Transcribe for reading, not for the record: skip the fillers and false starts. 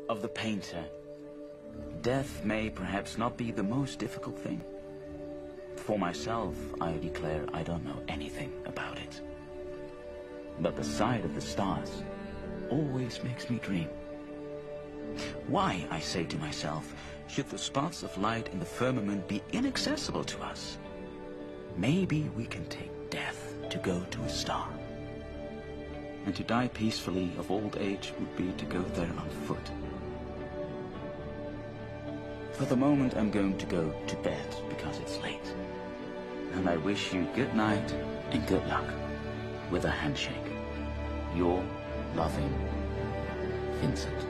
of the painter. Death may perhaps not be the most difficult thing. For myself, I declare I don't know anything about it. But the sight of the stars always makes me dream. Why, I say to myself, should the spots of light in the firmament be inaccessible to us? Maybe we can take death to go to a star. And to die peacefully of old age would be to go there on foot. For the moment, I'm going to go to bed because it's late. And I wish you good night and good luck with a handshake. Your loving Vincent.